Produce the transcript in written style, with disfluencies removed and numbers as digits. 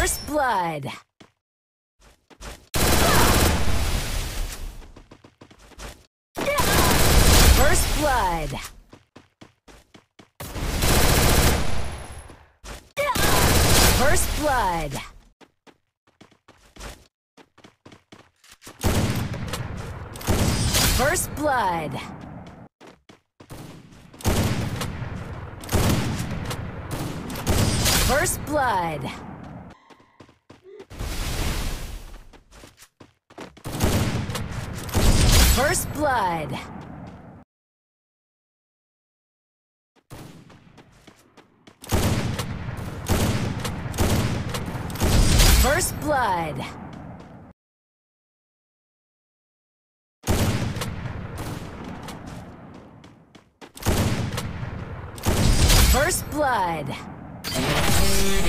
First blood. First blood. First blood. First blood. First blood. First blood. First blood. First blood.